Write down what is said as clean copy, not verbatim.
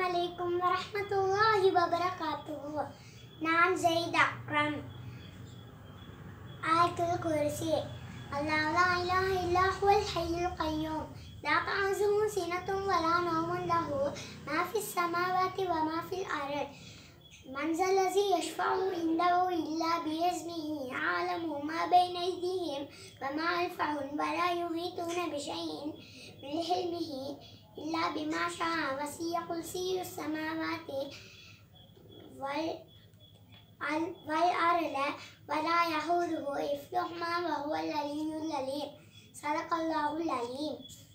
Assalamualaikum warahmatullahi wabarakatuh. நான் ஜெயித் அக்ரம். ஆயத்துல் குர்சி. அல்லாஹ் லா இலாஹ இல்லா ஹுவல் ஹய்யுல் கய்யூம். லா தஅஸுஹு சினத்துன் வலா நௌமுன் லஹு மா ஃபிஸ் ஸமாவாதி வ மா ஃபில் அர்த். மன் ஸல்லஸி யஷ்ஃபஉ இன்தஹு இல்லா பிஇஸ்னிஹி யஅலமு மா பைன ஐதிஹிம் வ மா கல்ஃபஹும் வ லா யுஹீதூன பிஷைஇன் மின் இல்மிஹி إلا بما شاء وسع كرسيه السماوات والأرض ولا يئوده حفظهما وهو العلي العظيم. صدق الله العظيم.